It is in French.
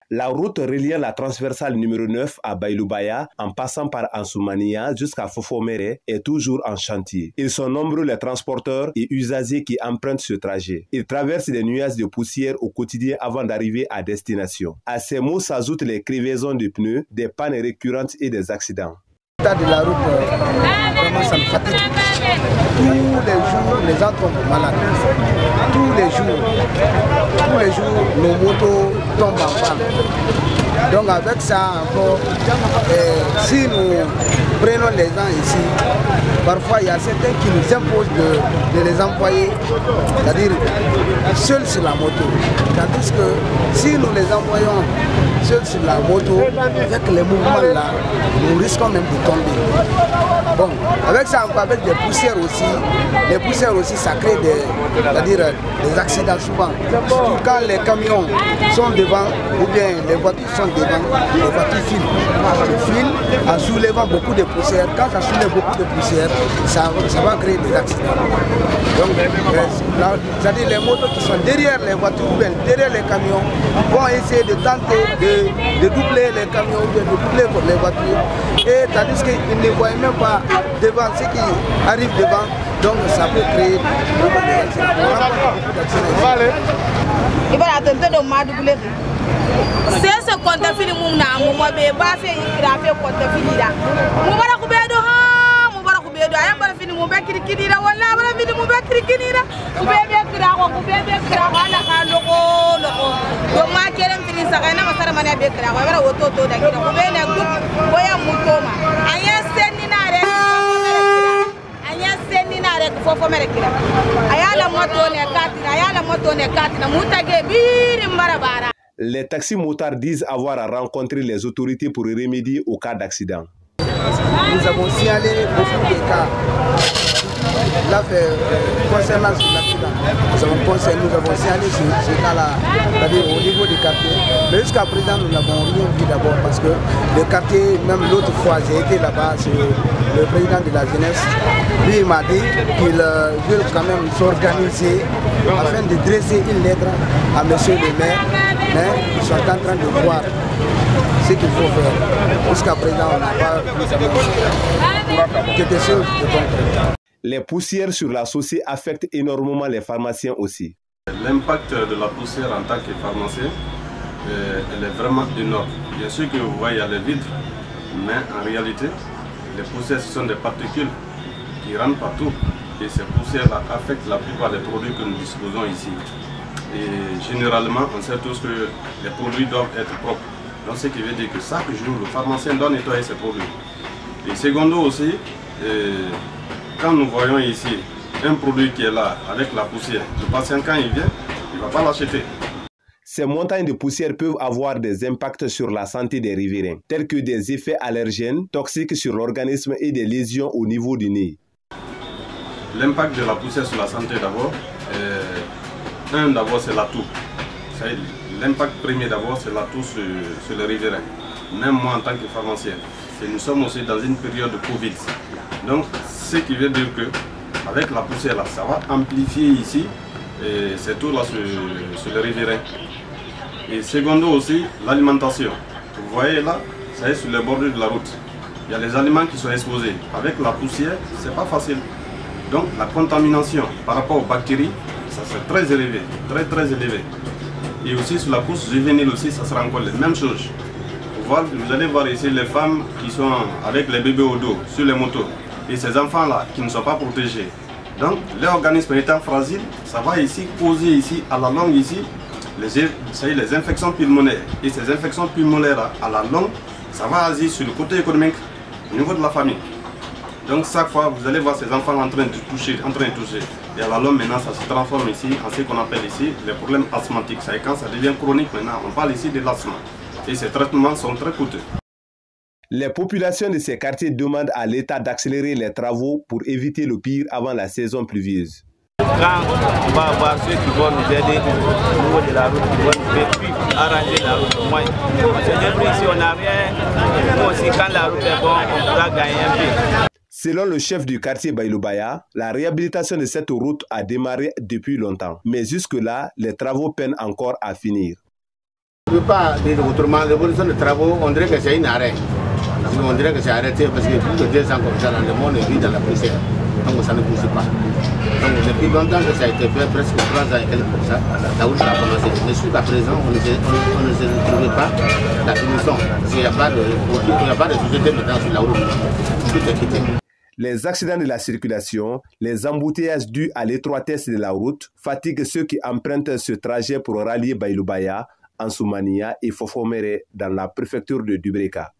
La route reliant la transversale numéro 9 à Bayloubaya, en passant par Ansoumania jusqu'à Fofoméré, est toujours en chantier. Ils sont nombreux les transporteurs et usagers qui empruntent ce trajet. Ils traversent des nuages de poussière au quotidien avant d'arriver à destination. À ces mots s'ajoutent les crevaisons de pneus, des pannes récurrentes et des accidents. L'état de la route, vraiment ça me fatigue. Tous les jours, les gens tombent malades. Tous les jours, nos motos tombent en panne. Donc avec ça encore, si nous prenons les gens ici, parfois il y a certains qui nous imposent de les envoyer, c'est-à-dire seuls sur la moto. Tandis que si nous les envoyons seuls sur la moto, avec les mouvements là, nous risquons même de tomber. Bon, avec ça encore, avec des poussières aussi, les poussières aussi ça crée des accidents souvent. Surtout quand les camions sont devant ou bien les voitures sont devant, les voitures filent en soulevant beaucoup de poussière. Quand ça soulève beaucoup de poussière, ça va créer des accidents. Donc, c'est-à-dire les motos qui sont derrière les voitures ou bien derrière les camions vont essayer de tenter de doubler les camions ou bien de doubler les voitures. Et tandis qu'ils ne voient même pas devant ce qui arrive devant, donc ça peut créer beaucoup d'accidents. C'est ce qu'on a fait de mon âme, moi, mais pas fait, il a fait quoi de finir. Mon voilà coupé de ha, mon voilà coupé de ha, mon fini mon bec qui dira, voilà, voilà, fini mon bec qui dira, coupé de crawa, coupé de crawa, la loco, donc ma kérem fini sa gagne, ma sara mania bec crawa, voilà, auto, d'accord, coupé de coupe, voya mutoma, aya seninare, aya seninare, faut faire kira, aya la moto ne katina, mutage bir marabara. Les taxis-motards disent avoir rencontré les autorités pour remédier au cas d'accident. Nous avons signalé beaucoup de cas. Là, concernant l'accident, nous avons signalé ce cas-là, c'est-à-dire au niveau du quartier. Mais jusqu'à présent, nous n'avons rien vu d'abord parce que le quartier, même l'autre fois, j'ai été là-bas, c'est le président de la jeunesse. Lui, il m'a dit qu'il veut quand même s'organiser afin de dresser une lettre à monsieur le maire. Mais ils sont en train de voir ce qu'il faut faire. Jusqu'à présent, on n'a pas vu quelque chose de concret. Les poussières sur la chaussée affectent énormément les pharmaciens aussi. L'impact de la poussière en tant que pharmacien, elle est vraiment énorme. Bien sûr que vous voyez, il y a les vitres, mais en réalité, les poussières, ce sont des particules qui rentrent partout. Et ces poussières-là affectent la plupart des produits que nous disposons ici. Et généralement, on sait tous que les produits doivent être propres. Donc ce qui veut dire que chaque jour, le pharmacien doit nettoyer ses produits. Et secondo aussi, quand nous voyons ici un produit qui est là avec la poussière, le patient quand il vient, il ne va pas l'acheter. Ces montagnes de poussière peuvent avoir des impacts sur la santé des riverains, tels que des effets allergènes, toxiques sur l'organisme et des lésions au niveau du nez. L'impact de la poussière sur la santé d'abord, d'abord c'est la toux. L'impact premier d'abord c'est la toux sur les riverains. Même moi en tant que pharmacien, nous sommes aussi dans une période de Covid. Donc ce qui veut dire que avec la poussière là, ça va amplifier ici ces tours là sur les riverains. Et secondo aussi l'alimentation. Vous voyez là, ça est sur les bordures de la route. Il y a les aliments qui sont exposés. Avec la poussière, c'est pas facile. Donc la contamination par rapport aux bactéries, ça c'est très élevé, très élevé. Et aussi sur la pousse juvénile aussi, ça sera encore les mêmes choses. Vous allez voir ici les femmes qui sont avec les bébés au dos, sur les motos. Et ces enfants-là qui ne sont pas protégés. Donc leur organisme étant fragile, ça va ici causer ici, à la longue ici, les infections pulmonaires. Et ces infections pulmonaires à la longue, ça va agir sur le côté économique au niveau de la famille. Donc chaque fois, vous allez voir ces enfants en train de toucher. Et à la longue, maintenant, ça se transforme ici en ce qu'on appelle ici les problèmes asthmatiques. Ça, et quand ça devient chronique, maintenant, on parle ici de l'asthme. Et ces traitements sont très coûteux. Les populations de ces quartiers demandent à l'État d'accélérer les travaux pour éviter le pire avant la saison pluvieuse. Quand on va avoir ceux qui vont nous aider au niveau de la route, qui vont nous aider arranger la route au moins. Si on n'a rien, nous aussi quand la route est bonne, on pourra gagner un peu. Selon le chef du quartier Bayloubaya, la réhabilitation de cette route a démarré depuis longtemps. Mais jusque-là, les travaux peinent encore à finir. Je ne peux pas dire autrement, l'évolution des travaux, on dirait que c'est une arrêt. On dirait que c'est arrêté parce que plus de 2 ans comme ça, le monde vit dans la poussière. Donc ça ne pousse pas. Donc depuis longtemps que ça a été fait, presque 3 ans et quelques comme ça, la route a commencé. Mais jusqu'à présent, on ne se retrouvait pas la finition. Parce qu'il n'y a pas de société maintenant sur la route. Tout est quitté. Les accidents de la circulation, les embouteillages dus à l'étroitesse de la route fatiguent ceux qui empruntent ce trajet pour rallier Baïloubaya, Ansoumania et Fofoméré dans la préfecture de Dubreka.